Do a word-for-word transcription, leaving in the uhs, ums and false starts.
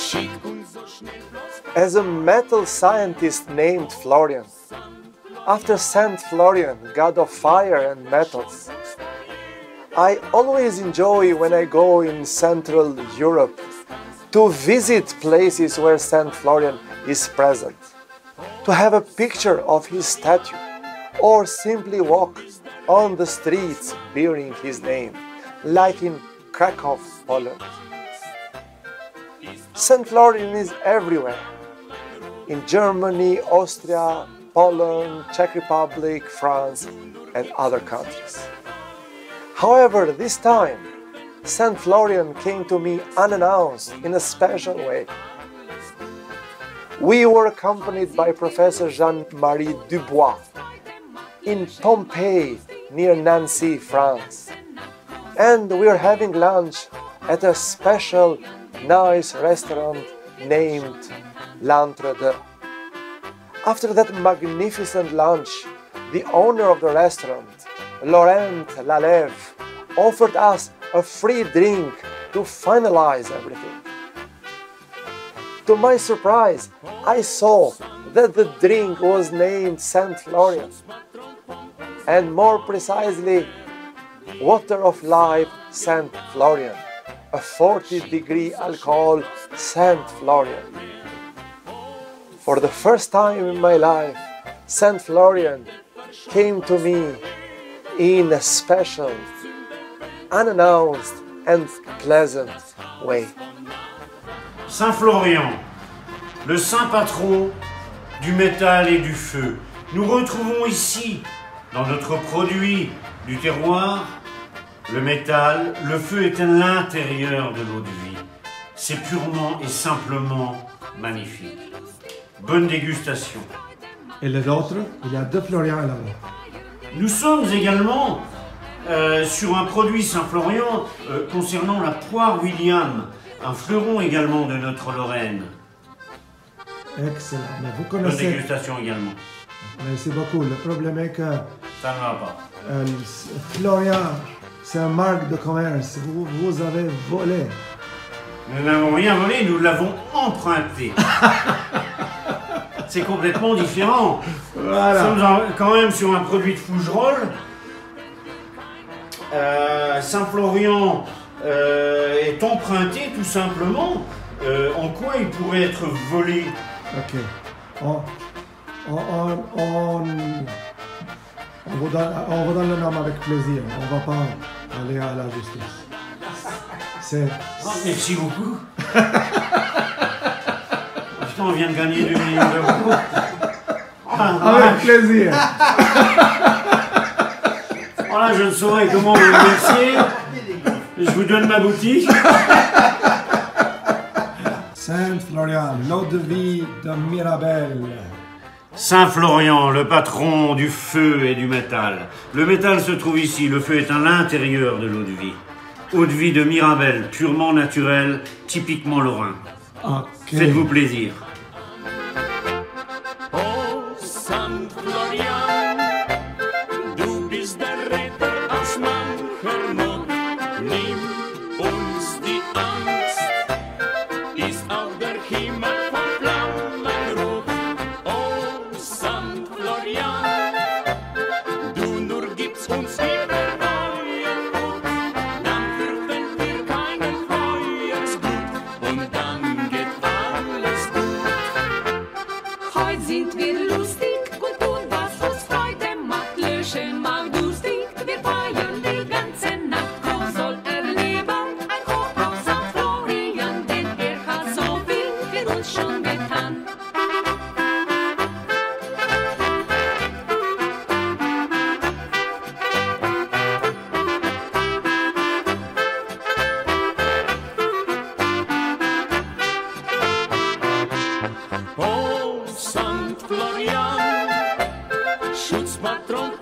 As a metal scientist named Florian, after Saint Florian, god of fire and metals, I always enjoy when I go in Central Europe to visit places where Saint Florian is present, to have a picture of his statue, or simply walk on the streets bearing his name, like in Krakow, Poland. Saint Florian is everywhere, in Germany, Austria, Poland, Czech Republic, France, and other countries. However, this time, Saint Florian came to me unannounced in a special way. We were accompanied by Professor Jean-Marie Dubois in Pompey, near Nancy, France. And we are having lunch at a special, nice restaurant named Deux. After that magnificent lunch, the owner of the restaurant, Laurent Laleve, offered us a free drink to finalize everything. To my surprise, I saw that the drink was named Saint Florian, and more precisely, Water of Life Saint Florian, a forty degree alcohol Saint Florian. For the first time in my life, Saint Florian came to me in a special, unannounced and pleasant way. Saint Florian, le saint patron du métal et du feu. Nous retrouvons ici, dans notre produit du terroir, le métal. Le feu est à l'intérieur de l'eau de vie. C'est purement et simplement magnifique. Bonne dégustation. Et les autres, il y a deux Florian là-bas. Nous sommes également euh, sur un produit Saint-Florian euh, concernant la poire William, un fleuron également de notre Lorraine. Excellent. Mais vous connaissez... Bonne dégustation également. Merci beaucoup. Le problème est que... Ça ne va pas. Euh, Florian, c'est une marque de commerce. Vous, vous avez volé. Nous n'avons rien volé, nous l'avons emprunté. C'est complètement différent. Voilà. Nous sommes quand même sur un produit de Fougerolles. Euh, Saint-Florian euh, est emprunté tout simplement. Euh, en quoi il pourrait être volé? Ok. On, on, on, on, on, vous donne, on vous donne le nom avec plaisir. On ne va pas aller à la justice. C'est... Oh, merci beaucoup. Putain, on vient de gagner deux millions d'euros. Ah, avec ouais. plaisir. Voilà, je ne saurais comment vous remercier. Je vous donne ma boutique. Saint Florian, l'eau de vie de Mirabel. Saint Florian, le patron du feu et du métal. Le métal se trouve ici, le feu est à l'intérieur de l'eau de vie. Eau de vie de Mirabel, purement naturelle, typiquement lorrain. Okay. Faites-vous plaisir. Oh, Saint Florian, du bist der Retter aus mancher Not. Nimm uns die Angst, ist auch der Himmel von Flammenrot. Oh, Saint Florian, du nur gibst uns immer neuen Mut. Dann fürchten wir keinen Feuersbrut und dann geht alles gut. Heute sind wir lustig und tun, was uns Freude macht. Löschen macht durstig, wir feiern die ganze Nacht. Komm soll erleben, ein Hoch auf Sankt Florian, denn er hat so viel für uns schon getan. Oh, Saint Florian, Schutzpatron